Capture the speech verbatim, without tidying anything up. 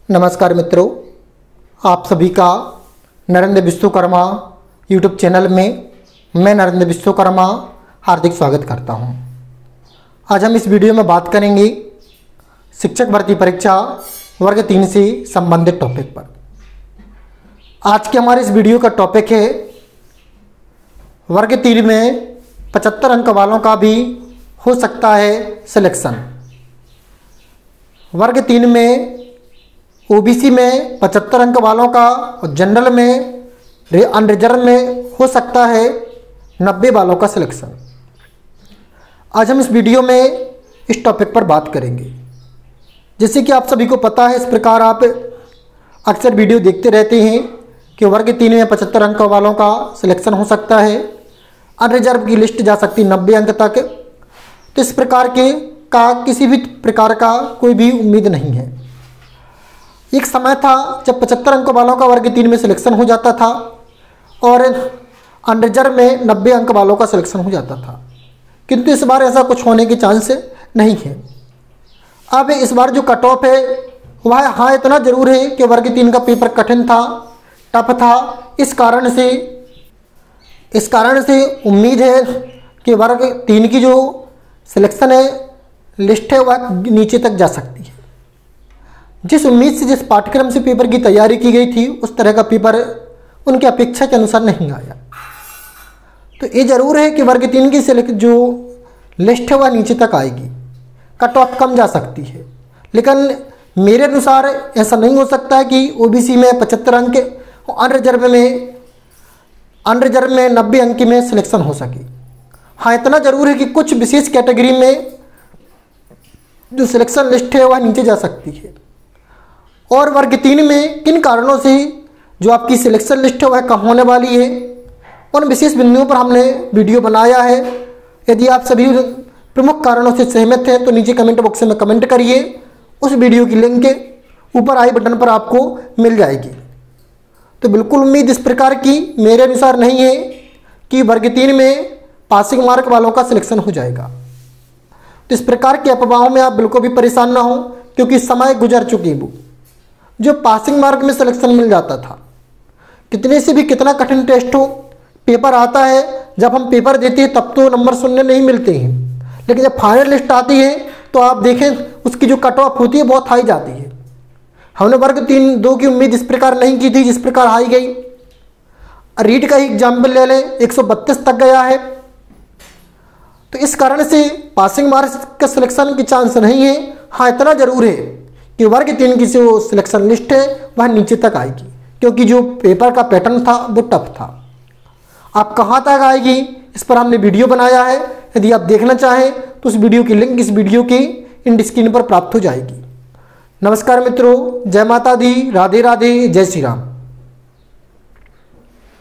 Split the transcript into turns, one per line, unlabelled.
नमस्कार मित्रों, आप सभी का नरेंद्र विश्वकर्मा यूट्यूब चैनल में मैं नरेंद्र विश्वकर्मा हार्दिक स्वागत करता हूं। आज हम इस वीडियो में बात करेंगे शिक्षक भर्ती परीक्षा वर्ग तीन से संबंधित टॉपिक पर। आज के हमारे इस वीडियो का टॉपिक है वर्ग तीन में पचहत्तर अंक वालों का भी हो सकता है सिलेक्शन। वर्ग तीन में ओबीसी में पचहत्तर अंक वालों का और जनरल में अनरिजर्व में हो सकता है नब्बे वालों का सिलेक्शन। आज हम इस वीडियो में इस टॉपिक पर बात करेंगे। जैसे कि आप सभी को पता है, इस प्रकार आप अक्सर वीडियो देखते रहते हैं कि वर्ग तीन में पचहत्तर अंक वालों का सिलेक्शन हो सकता है, अनरिजर्व की लिस्ट जा सकती है नब्बे अंक तक। तो इस प्रकार के का किसी भी प्रकार का कोई भी उम्मीद नहीं है। एक समय था जब पचहत्तर अंक वालों का वर्ग तीन में सिलेक्शन हो जाता था और अनरिजर्व में नब्बे अंक वालों का सिलेक्शन हो जाता था, किंतु इस बार ऐसा कुछ होने के चांस नहीं है। अब इस बार जो कट ऑफ है वह हाँ इतना ज़रूर है कि वर्ग तीन का पेपर कठिन था, टफ था। इस कारण से इस कारण से उम्मीद है कि वर्ग तीन की जो सिलेक्शन है लिस्ट है वह नीचे तक जा सकती है। जिस उम्मीद से जिस पाठ्यक्रम से पेपर की तैयारी की गई थी उस तरह का पेपर उनकी अपेक्षा के अनुसार नहीं आया। तो ये ज़रूर है कि वर्ग तीन की सिलेक्ट जो लिस्ट है वह नीचे तक आएगी, कट ऑफ कम जा सकती है। लेकिन मेरे अनुसार ऐसा नहीं हो सकता है कि ओबीसी में पचहत्तर अंक और अनरिजर्व में अनरिजर्व में नब्बे अंक में सिलेक्शन हो सके। हाँ, इतना ज़रूर है कि कुछ विशेष कैटेगरी में जो सिलेक्शन लिस्ट है वह नीचे जा सकती है। और वर्ग तीन में किन कारणों से जो आपकी सिलेक्शन लिस्ट है वह कम होने वाली है, उन विशेष बिंदुओं पर हमने वीडियो बनाया है। यदि आप सभी प्रमुख कारणों से सहमत हैं तो नीचे कमेंट बॉक्स में कमेंट करिए। उस वीडियो की लिंक ऊपर आई बटन पर आपको मिल जाएगी। तो बिल्कुल उम्मीद इस प्रकार की मेरे अनुसार नहीं है कि वर्ग तीन में पासिंग मार्क वालों का सिलेक्शन हो जाएगा। तो इस प्रकार के अफवाहों में आप बिल्कुल भी परेशान ना हो, क्योंकि समय गुजर चुकी वो जो पासिंग मार्क में सिलेक्शन मिल जाता था। कितने से भी कितना कठिन टेस्ट हो, पेपर आता है, जब हम पेपर देते हैं तब तो नंबर सुनने नहीं मिलते हैं, लेकिन जब फाइनल लिस्ट आती है तो आप देखें उसकी जो कट ऑफ होती है बहुत हाई जाती है। हमने वर्ग तीन दो की उम्मीद इस प्रकार नहीं की थी जिस प्रकार हाई गई। रीट का ही एग्जाम्पल ले लें, एक सौ बत्तीस तक गया है। तो इस कारण से पासिंग मार्क्स का सिलेक्शन की चांस नहीं है। हाँ, इतना जरूर है कि वर्ग तीन की जो सिलेक्शन लिस्ट है वह नीचे तक आएगी, क्योंकि जो पेपर का पैटर्न था वो टफ था। आप कहाँ तक आएगी इस पर हमने वीडियो बनाया है। यदि आप देखना चाहें तो उस वीडियो की लिंक इस वीडियो की इन स्क्रीन पर प्राप्त हो जाएगी। नमस्कार मित्रों, जय माता दी, राधे राधे, जय श्री राम।